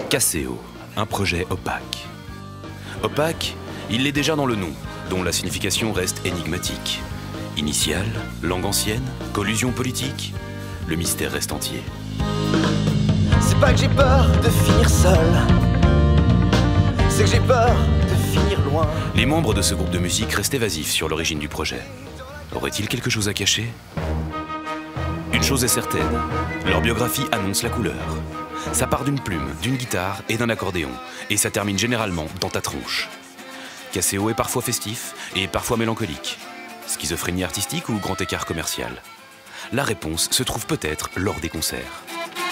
Casséo, un projet opaque. Opaque, il l'est déjà dans le nom, dont la signification reste énigmatique. Initiale, langue ancienne, collusion politique, le mystère reste entier. C'est pas que j'ai peur de finir seul, c'est que j'ai peur de finir loin. Les membres de ce groupe de musique restent évasifs sur l'origine du projet. Aurait-il quelque chose à cacher? Une chose est certaine, leur biographie annonce la couleur. Ça part d'une plume, d'une guitare et d'un accordéon, et ça termine généralement dans ta tronche. Casséo est parfois festif et parfois mélancolique. Schizophrénie artistique ou grand écart commercial? La réponse se trouve peut-être lors des concerts.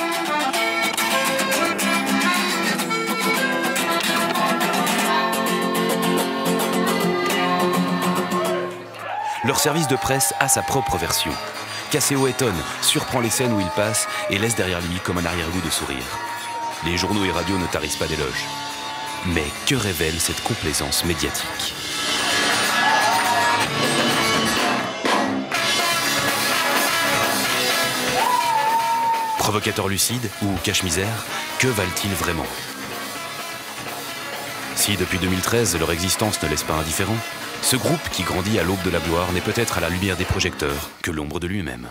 Leur service de presse a sa propre version. Casséo étonne, surprend les scènes où il passe et laisse derrière lui comme un arrière-goût de sourire. Les journaux et radios ne tarissent pas d'éloges. Mais que révèle cette complaisance médiatique? Provocateur lucide ou cache-misère, que valent-ils vraiment? Si depuis 2013 leur existence ne laisse pas indifférent, ce groupe qui grandit à l'aube de la gloire n'est peut-être à la lumière des projecteurs que l'ombre de lui-même.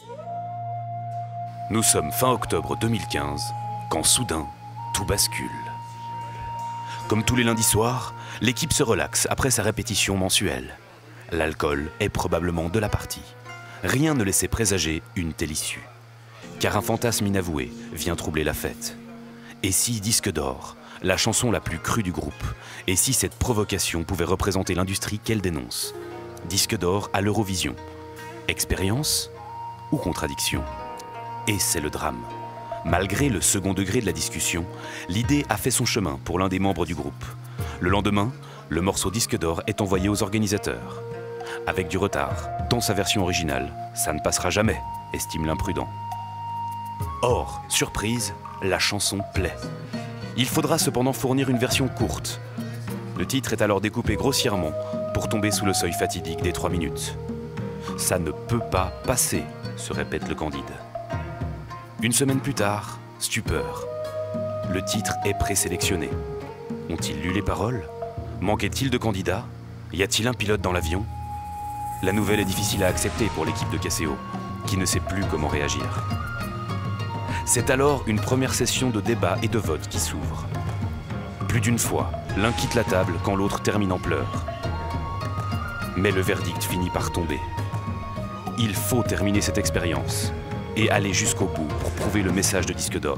Nous sommes fin octobre 2015, quand soudain, tout bascule. Comme tous les lundis soirs, l'équipe se relaxe après sa répétition mensuelle. L'alcool est probablement de la partie. Rien ne laissait présager une telle issue. Car un fantasme inavoué vient troubler la fête. Et si Disque d'or, la chanson la plus crue du groupe, et si cette provocation pouvait représenter l'industrie qu'elle dénonce? Disque d'or à l'Eurovision. Expérience ou contradiction? Et c'est le drame. Malgré le second degré de la discussion, l'idée a fait son chemin pour l'un des membres du groupe. Le lendemain, le morceau Disque d'or est envoyé aux organisateurs. Avec du retard, dans sa version originale, ça ne passera jamais, estime l'imprudent. Or, surprise, la chanson plaît. Il faudra cependant fournir une version courte. Le titre est alors découpé grossièrement pour tomber sous le seuil fatidique des 3 minutes. Ça ne peut pas passer, se répète le Candide. Une semaine plus tard, stupeur. Le titre est présélectionné. Ont-ils lu les paroles? Manquait-il de candidats? Y a-t-il un pilote dans l'avion? La nouvelle est difficile à accepter pour l'équipe de Casséo, qui ne sait plus comment réagir. C'est alors une première session de débat et de vote qui s'ouvre. Plus d'une fois, l'un quitte la table quand l'autre termine en pleurs. Mais le verdict finit par tomber. Il faut terminer cette expérience et aller jusqu'au bout pour prouver le message de Disque d'or.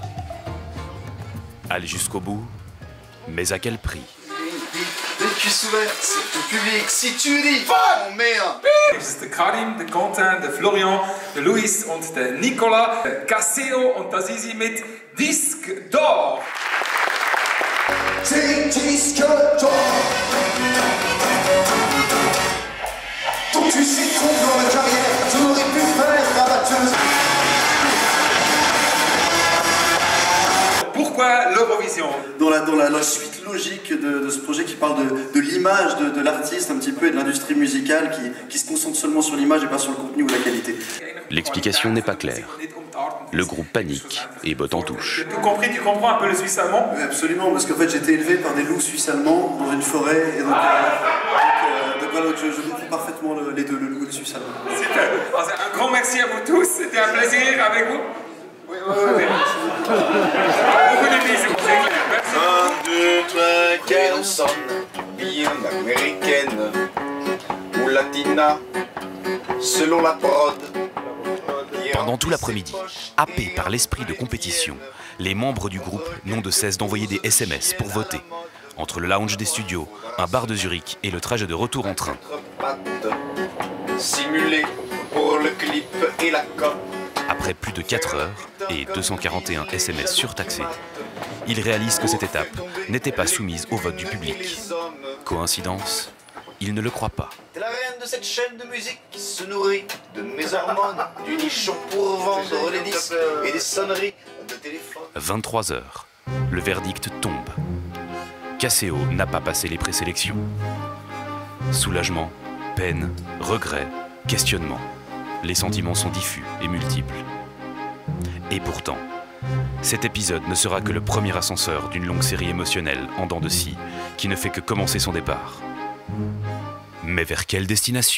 Aller jusqu'au bout, mais à quel prix? Les cuisses ouvertes, c'est tout public. Si tu dis, on met un. Es ist der Karim, der Quentin, der Florian, der Luis und der Nicolas, der Casséo und da sind sie mit Disque d'or. C'est Disque d'or. Ton cul s'y trompe dans la carrière, tu aurais pu faire la batteuse. Pourquoi l'Eurovision? Dans la suite logique de ce projet qui parle de l'image de l'artiste un petit peu et de l'industrie musicale qui se concentre seulement sur l'image et pas sur le contenu ou la qualité. L'explication n'est pas claire. Le groupe panique et botte en touche. Tu comprends un peu le suisse allemand? Oui, absolument, parce qu'en fait j'ai été élevé par des loups suisses allemands dans une forêt et donc voilà, je comprends parfaitement les deux, le loup et le suisse allemand. Super. Also, un grand merci à vous tous, c'était un plaisir avec vous. Oui. Beaucoup de bisous, c'est clair. Merci. 1, 2, 3, quelle sonne, bien américaine ou latina, selon la prod. Pendant tout l'après-midi, happés par l'esprit de compétition, les membres du groupe n'ont de cesse d'envoyer des SMS pour voter. Entre le lounge des studios, un bar de Zurich et le trajet de retour en train. Simulé pour le clip et la com. Après plus de 4 heures et 241 SMS surtaxés, ils réalisent que cette étape n'était pas soumise au vote du public. Coïncidence? Ils ne le croient pas. T'es la reine de cette chaîne de musique qui se nourrit de mes hormones, du nichon pour vendre les disques et des sonneries de téléphone. 23 heures. Le verdict tombe. Casséo n'a pas passé les présélections. Soulagement, peine, regret, questionnement. Les sentiments sont diffus et multiples. Et pourtant, Cet épisode ne sera que le premier ascenseur d'une longue série émotionnelle en dents de scie qui ne fait que commencer son départ. Mais vers quelle destination ?